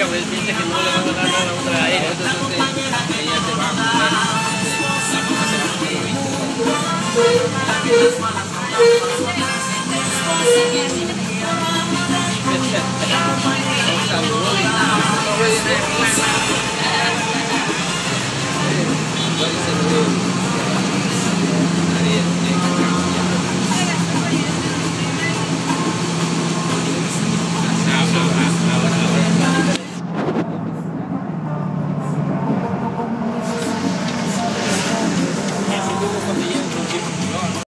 aérea, pues él piensa que no le van a dar nada a otra aérea, entonces ella se va a comer, la mamá se va a comer los bichos. Un saludo.